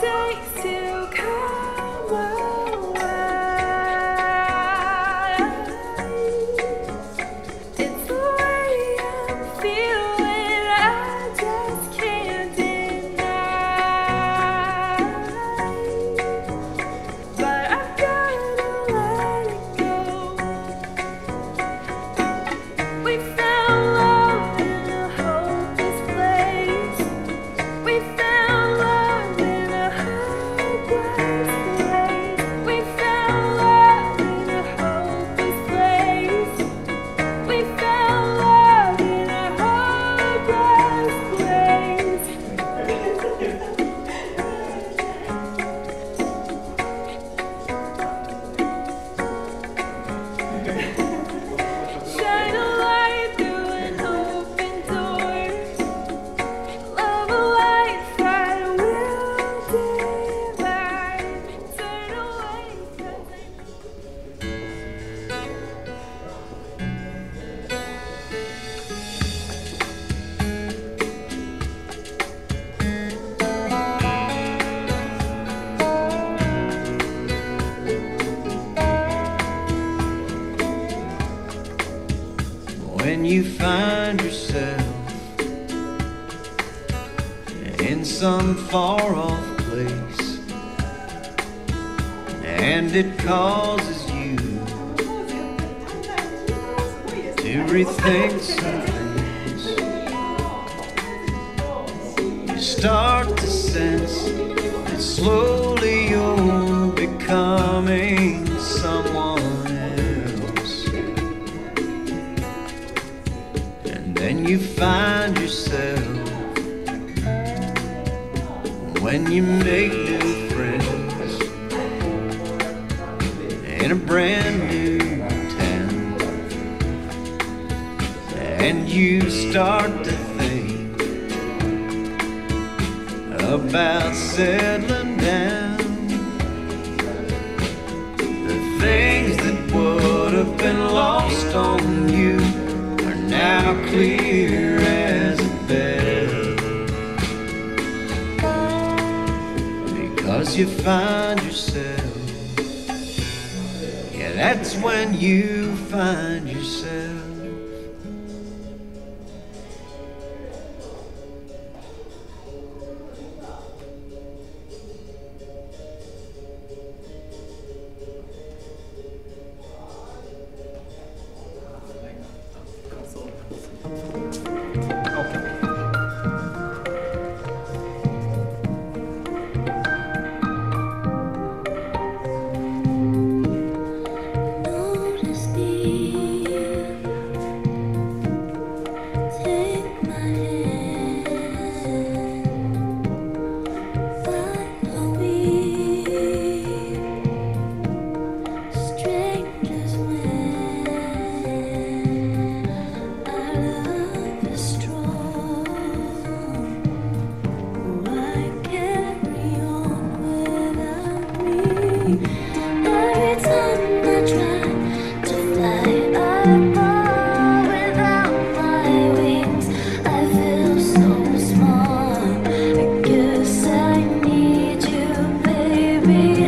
takes to come away. It's the way I'm feeling, I just can't deny. But I've gotta let it go. We found love in a hopeless place. We found love in a hopeless place. We found love in a hopeless place. We found love in a hopeless place. Shine a light through an open door. Love a life I will divide. Turn away 'cause I When you find yourself in some far off place and it causes you to rethink some things, you start to sense that slowly you're becoming someone else. And then you find yourself when you make new friends in a brand new town, and you start to think about settling down. The things that would have been lost on you are now clear as a bell, because you find yourself. Yeah, that's when you find yourself. notice me. Take my hand. Follow me. Strangers when our love is strong. Why carry on without me? Every time I try to fly, I fall without my wings. I feel so small. I guess I need you, baby.